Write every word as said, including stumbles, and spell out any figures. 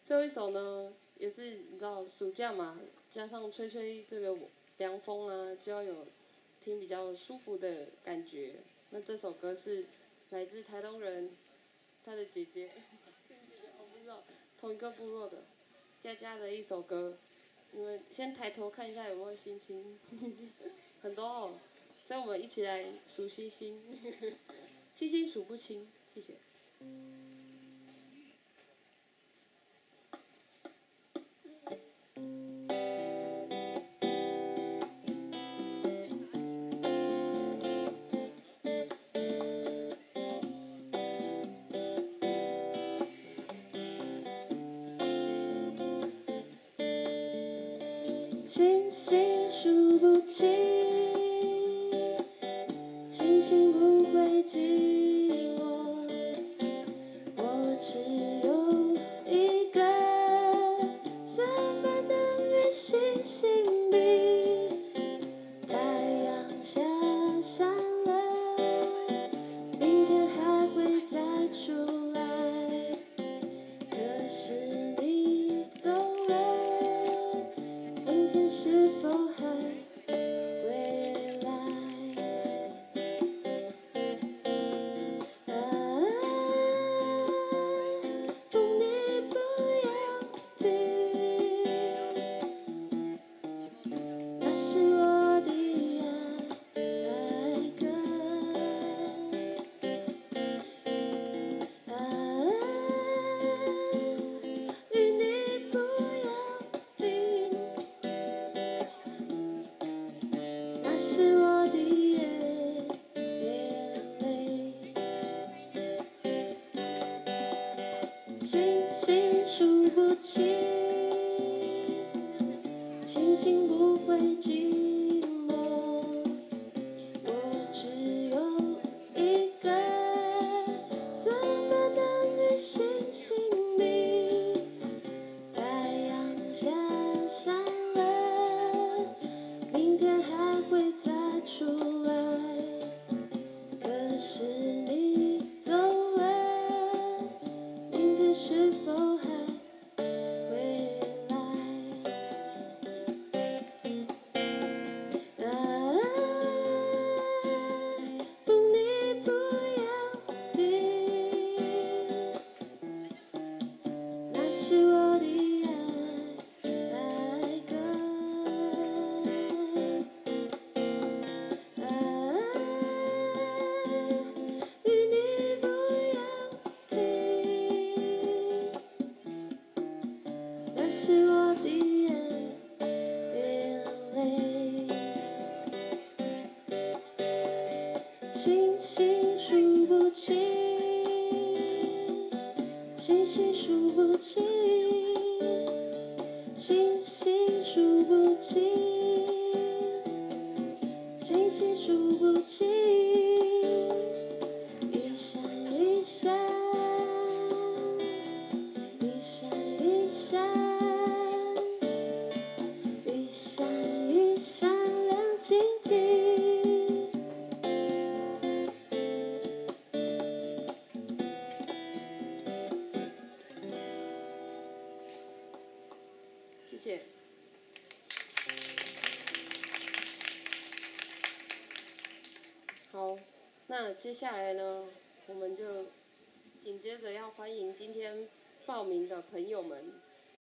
最后一首呢，也是你知道暑假嘛，加上吹吹这个凉风啊，就要有听比较舒服的感觉。那这首歌是来自台东人，他的姐姐，我不知道同一个部落的佳佳的一首歌。你们先抬头看一下有没有星星，很多哦，所以我们一起来数星星，星星数不清，谢谢。星星数不清，星星不会寂寞，我只有一个怎么能愿星星里太阳下山了，明天还会再出来，可是你走了，明天是否还回来？啊，风你不要停，那是我的爱歌。啊，雨你不要停，那是我的眼泪。星星数不清，星星不会寂寞，我只有一个，怎么能愿星星里太阳下山了，明天还会再出来，可是你走了，明天是否还回来？啊，风你不要停，那是我的爱歌。啊，雨你不要停，那是我的眼泪。星星数不清，星星数不清，星星数不清，星星数不清，一闪一闪，一闪一闪，一闪一闪亮晶晶。谢谢。好，那接下来呢，我们就紧接着要欢迎今天报名的朋友们。